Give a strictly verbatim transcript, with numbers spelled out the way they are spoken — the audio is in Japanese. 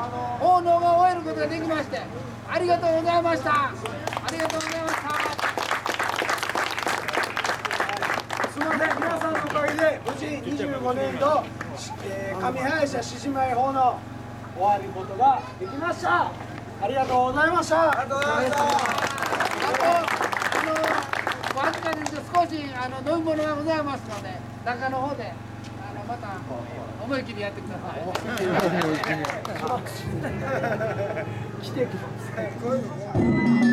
奉納が終えることができまして、ありがとうございました。ありがとうございました。 すみません、皆さんのおかげで無事にじゅうごねんど、えー、上林家獅子舞奉納終わることができました。ありがとうございました。ありがとうございました。 あと、あの、わずかに少しあの飲み物がございますので、中の方であのまた思い切りやってください。 来てください。